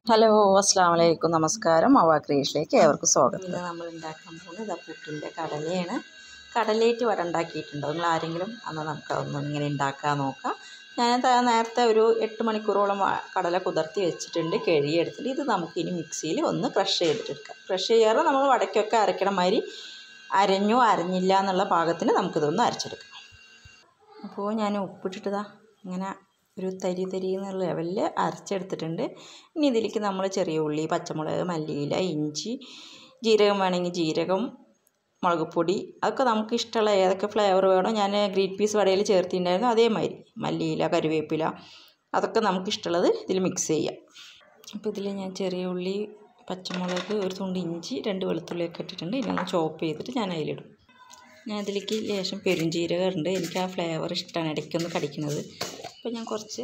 Hello അസ്സലാമു അലൈക്കും നമസ്കാരം അവ ക്രിയേഷനിലേക്ക് ഏവർക്കും സ്വാഗതം. ഇന്ന് നമ്മൾ ഉണ്ടാക്കാൻ പോകുന്നത് ഇതാ പുട്ടിൻ്റെ കടലയാണ്. കടലേറ്റ് വട ഉണ്ടാക്കിയിട്ടുണ്ടോ നിങ്ങൾ ആരെങ്കിലും? എന്നാൽ നമുക്ക് അതൊന്നും ഇങ്ങനെ ഉണ്ടാക്കാൻ നോക്കാം. ഞാൻ നേരത്തെ ഒരു 8 മണിക്കൂറോളം കടല കുതിർത്തി വെച്ചിട്ടുണ്ട്, കഴുകിയെടുത്തിട്ട് ഇത് നമുക്കിനി മിക്സിയിൽ ഒന്ന് ക്രഷ് ചെയ്തിട്ടെടുക്കാം. ക്രഷ് ചെയ്യാറ് നമ്മൾ വടക്കൊക്കെ അരയ്ക്കണ മാതിരി അരഞ്ഞോ അരഞ്ഞില്ല എന്നുള്ള പാകത്തിന് നമുക്കിതൊന്ന് അരച്ചെടുക്കാം. അപ്പോൾ ഞാൻ ഉപ്പിട്ടിട്ടതാ ഇങ്ങനെ ഒരു തരി എന്നുള്ള ലെവലിൽ അരച്ചെടുത്തിട്ടുണ്ട്. ഇനി ഇതിലേക്ക് നമ്മൾ ചെറിയ ഉള്ളി, പച്ചമുളക്, മല്ലിയില, ഇഞ്ചി, ജീരകം വേണമെങ്കിൽ ജീരകം, മുളക് പൊടി അതൊക്കെ നമുക്ക് ഇഷ്ടമുള്ള ഏതൊക്കെ ഫ്ലേവർ വേണോ. ഞാൻ ഗ്രീൻ പീസ് വടയിൽ ചേർത്തിട്ടുണ്ടായിരുന്നു, അതേമാതിരി മല്ലിയില, കറിവേപ്പില അതൊക്കെ നമുക്കിഷ്ടമുള്ളത് ഇതിൽ മിക്സ് ചെയ്യാം. അപ്പോൾ ഇതിൽ ഞാൻ ചെറിയ ഉള്ളി, പച്ചമുളക്, ഒരു തുണ്ട് ഇഞ്ചി, 2 വെളുത്തുള്ളിയൊക്കെ ഇട്ടിട്ടുണ്ട്. ഇനി ഒന്ന് ചോപ്പ് ചെയ്തിട്ട് ഞാൻ അതിലിടും. ഞാൻ ഇതിലേക്ക് ലേശം പെരുംജീരകം ഉണ്ട്, എനിക്ക് ആ ഫ്ലേവർ ഇഷ്ടമാണ് ഇടയ്ക്കൊന്ന് കടിക്കുന്നത്. അപ്പോൾ ഞാൻ കുറച്ച്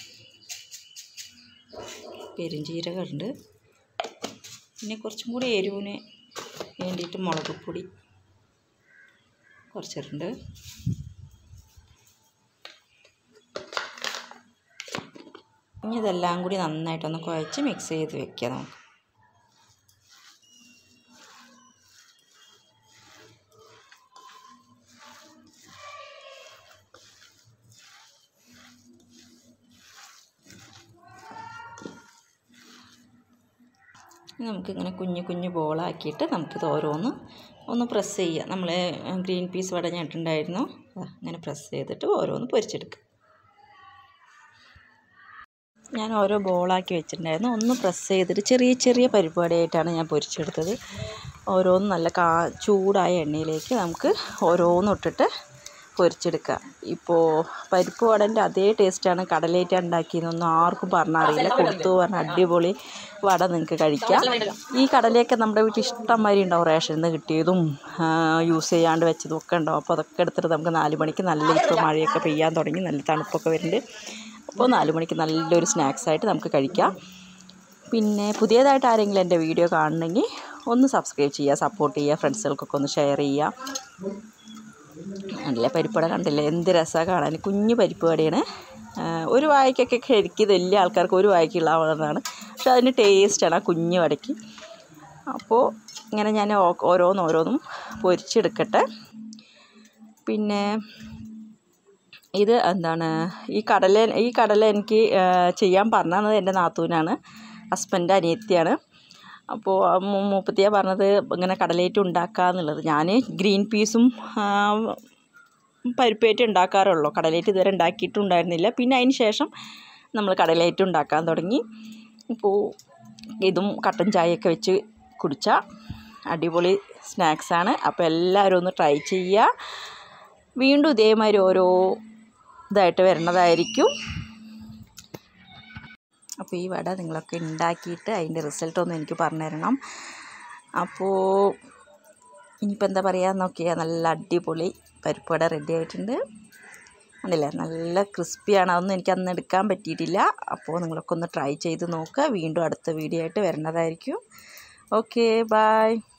പെരുംജീരകം ഉണ്ട്. പിന്നെ കുറച്ചും കൂടി എരിവിന് വേണ്ടിയിട്ട് മുളക് പൊടി കുറച്ചിട്ടുണ്ട്. ഇനി ഇതെല്ലാം കൂടി നന്നായിട്ടൊന്ന് കുഴച്ച് മിക്സ് ചെയ്ത് വെക്കുക. നമുക്ക് നമുക്കിങ്ങനെ കുഞ്ഞു ബോളാക്കിയിട്ട് നമുക്കിത് ഒന്ന് പ്രസ് ചെയ്യുക. നമ്മൾ ഗ്രീൻ പീസ് വട ഞട്ടുണ്ടായിരുന്നു, അങ്ങനെ പ്രസ് ചെയ്തിട്ട് ഓരോന്ന് പൊരിച്ചെടുക്കുക. ഞാൻ ഓരോ ബോളാക്കി വെച്ചിട്ടുണ്ടായിരുന്നു, ഒന്ന് പ്രസ് ചെയ്തിട്ട് ചെറിയ പരിപ്പ് വടയായിട്ടാണ് ഞാൻ പൊരിച്ചെടുത്തത്. ഓരോന്നും നല്ല ചൂടായ എണ്ണയിലേക്ക് നമുക്ക് ഓരോന്നും ഇട്ടിട്ട് പൊരിച്ചെടുക്കുക. ഇപ്പോൾ പരിപ്പ് വടൻ്റെ അതേ ടേസ്റ്റാണ് കടലേറ്റ് ഉണ്ടാക്കിയെന്നൊന്നും ആർക്കും പറഞ്ഞറിയില്ല. കൊടുത്തു പറഞ്ഞാൽ അടിപൊളി വട നിങ്ങൾക്ക് കഴിക്കാം. ഈ കടലയൊക്കെ നമ്മുടെ വീട്ടിൽ ഇഷ്ടം മാതിരി ഉണ്ടാവും, റേഷനിൽ നിന്ന് കിട്ടിയതും യൂസ് ചെയ്യാണ്ട് വെച്ചതും ഒക്കെ ഉണ്ടാവും. അപ്പോൾ അതൊക്കെ എടുത്തിട്ട് നമുക്ക് 4 മണിക്ക് നല്ല, ഇപ്പോൾ മഴയൊക്കെ പെയ്യാൻ തുടങ്ങി, നല്ല തണുപ്പൊക്കെ വരുന്നുണ്ട്. അപ്പോൾ 4 മണിക്ക് നല്ലൊരു സ്നാക്സായിട്ട് നമുക്ക് കഴിക്കാം. പിന്നെ പുതിയതായിട്ട് ആരെങ്കിലും എൻ്റെ വീഡിയോ കാണണമെങ്കിൽ ഒന്ന് സബ്സ്ക്രൈബ് ചെയ്യുക, സപ്പോർട്ട് ചെയ്യുക, ഫ്രണ്ട്സുകൾക്കൊക്കെ ഒന്ന് ഷെയർ ചെയ്യുക. നല്ല പരിപ്പ് വട കണ്ടില്ലേ, എന്ത് രസമാണ് കാണാൻ. കുഞ്ഞു പരിപ്പ് വടയാണ്. ഒരു വായ്ക്കൊക്കെ ശരിക്കും വലിയ ആൾക്കാർക്ക് ഒരു വായ്ക്കുള്ള ആവുന്നതാണ്, പക്ഷെ അതിന് ടേസ്റ്റാണ് ആ കുഞ്ഞു വടയ്ക്ക്. അപ്പോൾ ഇങ്ങനെ ഞാൻ ഓരോന്നും പൊരിച്ചെടുക്കട്ടെ. പിന്നെ ഇത് എന്താണ്, ഈ കടല എനിക്ക് ചെയ്യാൻ പറഞ്ഞത് എൻ്റെ നാത്തൂനാണ്, ഹസ്ബൻഡ് അനിയത്തിയാണ്. അപ്പോൾ മൂപ്പത്തിയാണ് പറഞ്ഞത് ഇങ്ങനെ കടലേറ്റ് ഉണ്ടാക്കുക എന്നുള്ളത്. ഞാൻ ഗ്രീൻ പീസും പരിപ്പേറ്റ് ഉണ്ടാക്കാറുള്ളൂ, കടലേറ്റ് ഇതുവരെ ഉണ്ടാക്കിയിട്ടുണ്ടായിരുന്നില്ല. പിന്നെ അതിന് ശേഷം നമ്മൾ കടലേറ്റ് ഉണ്ടാക്കാൻ തുടങ്ങി. ഇപ്പോൾ ഇതും കട്ടൻ ചായയൊക്കെ വെച്ച് കുടിച്ചാൽ അടിപൊളി സ്നാക്സാണ്. അപ്പോൾ എല്ലാവരും ഒന്ന് ട്രൈ ചെയ്യുക. വീണ്ടും ഇതേമാതിരി ഓരോ ഇതായിട്ട് വരുന്നതായിരിക്കും. അപ്പോൾ ഈ വട നിങ്ങളൊക്കെ ഉണ്ടാക്കിയിട്ട് അതിൻ്റെ റിസൾട്ടൊന്നും എനിക്ക് പറഞ്ഞു തരണം. അപ്പോൾ ഇനിയിപ്പോൾ എന്താ പറയുക നോക്കിയാൽ, നല്ല അടിപൊളി പരിപ്പ് വട റെഡി ആയിട്ടുണ്ട്. കണ്ടില്ലേ, നല്ല ക്രിസ്പിയാണ്. അതൊന്നും എനിക്ക് അന്ന് എടുക്കാൻ പറ്റിയിട്ടില്ല. അപ്പോൾ നിങ്ങളൊക്കെ ഒന്ന് ട്രൈ ചെയ്ത് നോക്കുക. വീണ്ടും അടുത്ത വീഡിയോ ആയിട്ട് വരുന്നതായിരിക്കും. Okay, by.